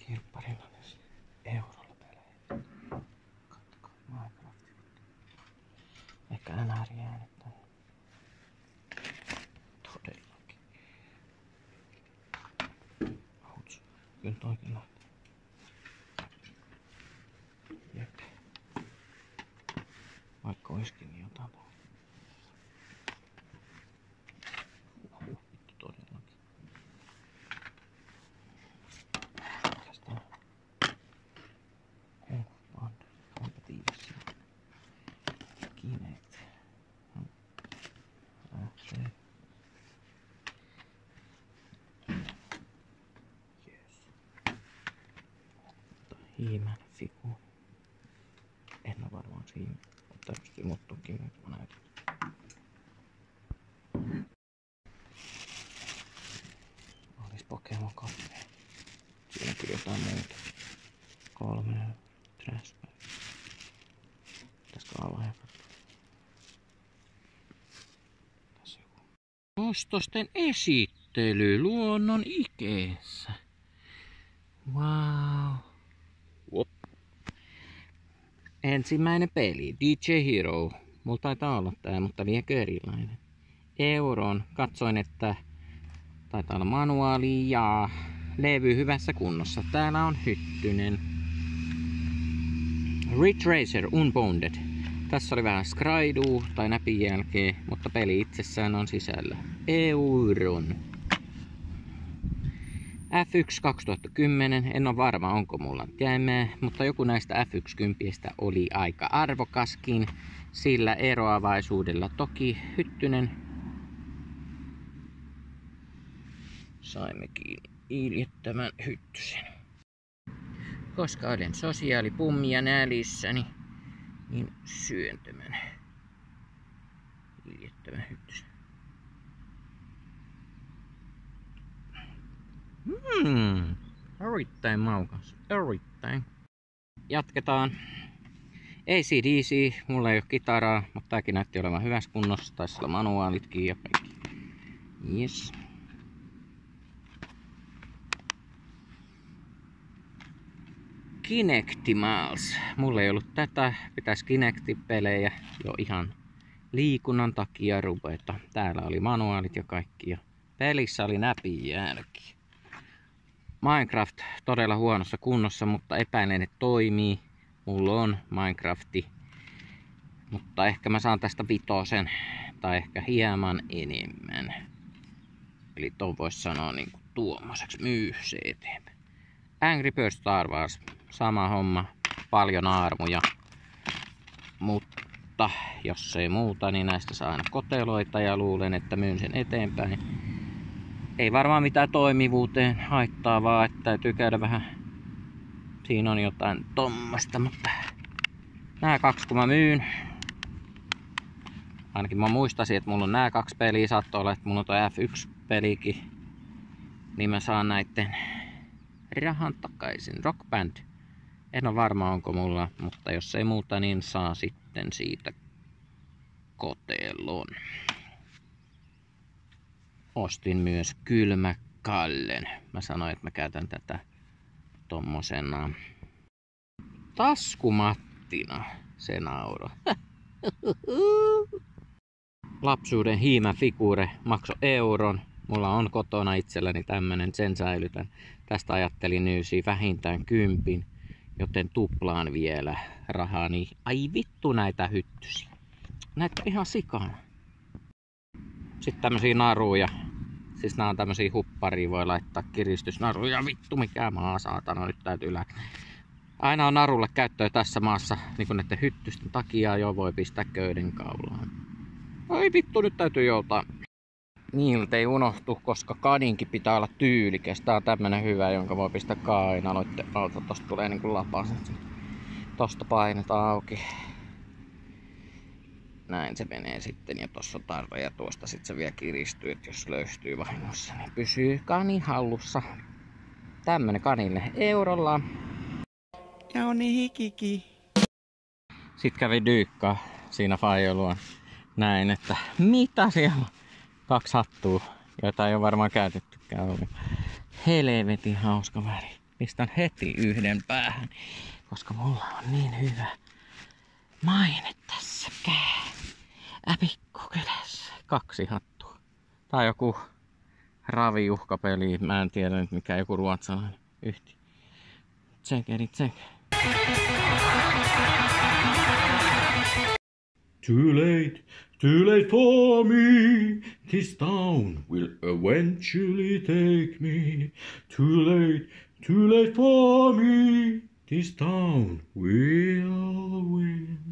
kirpparilla eurolla pelejä. Kattokaa, Minecraft. Ehkä NR-äänet tänne. Todellakin. Outs. Kyllä toikin lähtee. Jep. Vaikka oiskin niin jotain täällä. Vittu todellakin. Mitäs tää? Band. Onpa tiivis siinä. Kinect. Lähtee. Yes. He-Man figuuri. En oo varmaan siinä. Mutta pystyy muuttuukin, että mä näytän. Olis Pokemon Cafe. Siinä kyllä jotain muuta. 3 trash bag. Pitäisikö avaa ja katsoa? Tässä joku. Ostosten esittely luonnon ikeessä. Wow. Whoop. Ensimmäinen peli, DJ Hero. Mulla taitaa olla tää, mutta liekö erilainen. Euron. Katsoin, että taitaa olla manuaali ja levy hyvässä kunnossa. Täällä on hyttynen. Ridge Racer Unbounded. Tässä oli vähän skraiduu tai näpin jälkeen, mutta peli itsessään on sisällä. Euron. F1 2010, en ole varma onko mulla jäimää, mutta joku näistä F1-kympistä oli aika arvokaskin, sillä eroavaisuudella toki hyttynen saimmekin iljettämän hyttysen. Koska olen sosiaalipummia nälissäni, niin syön tämän iljettävän hyttysen. Erittäin maukas. Erittäin. Jatketaan. AC/DC. Mulla ei oo kitaraa, mutta tääkin näytti olevan hyvässä kunnossa. Taisi olla manuaalitkin ja kaikki. Yes. Kinectimals. Mulla ei ollut tätä. Pitäis Kinecti-pelejä jo ihan liikunnan takia ruveta. Täällä oli manuaalit ja kaikki. Ja pelissä oli näpin jälki. Minecraft todella huonossa kunnossa, mutta epäilen, että toimii. Mulla on Minecrafti. Mutta ehkä mä saan tästä 5 tai ehkä hieman enemmän. Eli ton vois sanoa niinku tuommoiseksi. Myy se eteenpäin. Angry Birds Star Wars. Sama homma. Paljon armuja. Mutta jos ei muuta, niin näistä saa aina koteloita ja luulen, että myyn sen eteenpäin. Ei varmaan mitään toimivuuteen haittaa, vaan että täytyy käydä vähän. Siinä on jotain tommasta, mutta nää 2 kun mä myyn. Ainakin mä muistasin, että mulla on nää 2 peliä. Saattoi olla, että mulla on toi F1-pelikin. Niin mä saan näitten rahan takaisin. Rock Band. En ole varma onko mulla, mutta jos ei muuta, niin saa sitten siitä kotelon. Ostin myös kylmäkallen. Mä sanoin, että mä käytän tätä tommosena taskumattina. Se nauro. Lapsuuden He-Man-figuure maksoi euron. Mulla on kotona itselläni tämmönen, sen säilytän. Tästä ajattelin nyysiä vähintään 10, joten tuplaan vielä rahani. Ai vittu näitä hyttysiä. Näitä ihan sikana. Sitten tämmösiä naruja. Siis nää on tämmösiä hupparia, voi laittaa kiristysnaruja. Vittu mikä maa saatana, nyt täytyy lähteä. Aina on narulle käyttöä tässä maassa, niin kuin näiden hyttysten takia jo voi pistää köyden kaulaan. Ai vittu, nyt täytyy joutaa. Niin, ei unohtu, koska kaninkin pitää olla tyylikäs. Tää on tämmönen hyvä, jonka voi pistää kainaloitten alta. Tosta tulee niinku lapaset. Tosta painetaan auki. Näin se menee sitten, ja tossa on tarve, ja tuosta sit se vielä kiristyy, että jos löystyy vahingossa, niin pysyy kani hallussa. Tämmönen kanille eurolla. Ja on niin hikiki. Sitten kävi dyykkaa siinä faijoluon. Näin, että mitä siellä on? 2 hattua, joita ei ole varmaan käytettykään. Helvetin hauska väri. Pistän heti yhden päähän, koska mulla on niin hyvä maine tässä Pikkukylässä. 2 hattua. Tää on joku raviuhkapeli. Mä en tiedä nyt mikä, joku ruotsalainen yhtiö. Check. Too late for me. This town will eventually take me. Too late for me. This town will win.